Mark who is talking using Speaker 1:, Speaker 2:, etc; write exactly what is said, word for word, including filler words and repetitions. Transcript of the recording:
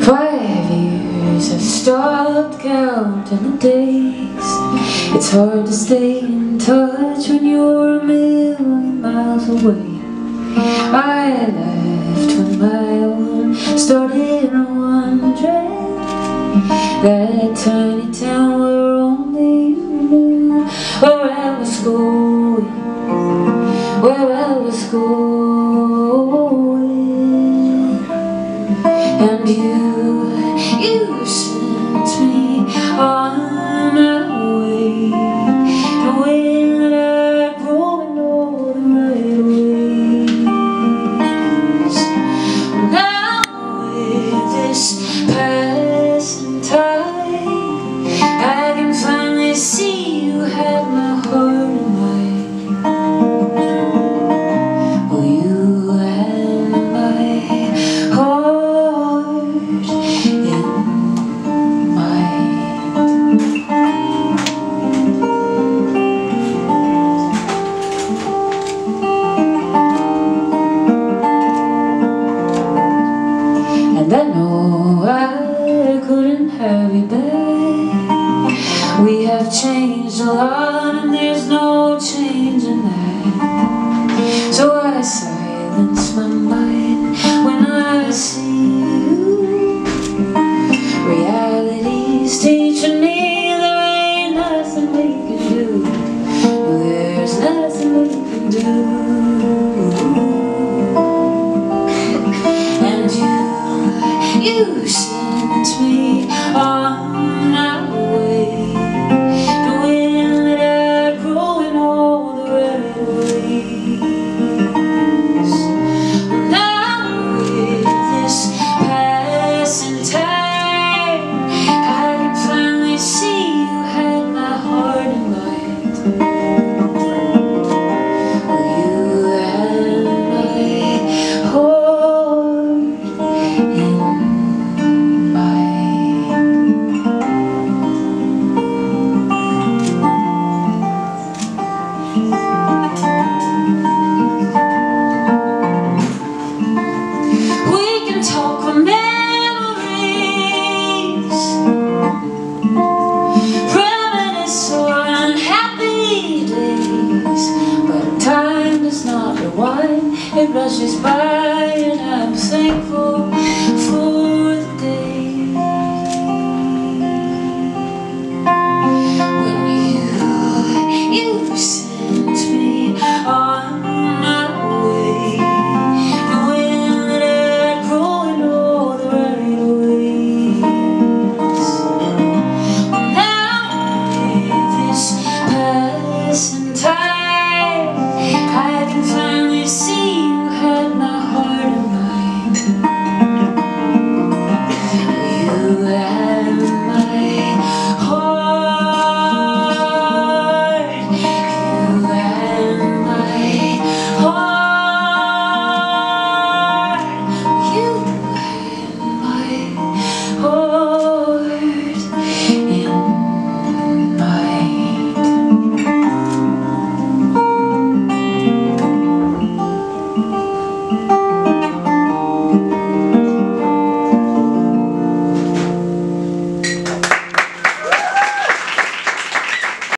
Speaker 1: Five years I've stopped counting the days. It's hard to stay in touch when you're a million miles away. I left when my own started wondering that tiny town where only you knew where I was going, where I was going. And you, you sent me on my way, knowing that I'd grow in all the right ways. Now with this passing tide, I can finally see you had my heart in mind. Well, you had my heart. And I know I couldn't have you back. We have changed a lot and there's no change in that. So I silence my mind when I see you. Reality's teaching me there ain't nothing we can do. No, there's nothing we can do. You sent me on my way, knowing that I'd grow in all the right ways. Now with this passing time, I can finally see you had my heart in mind. Well, you had my heart in talk of memories, reminisce on happy days, but time does not rewind, it rushes by and I'm thankful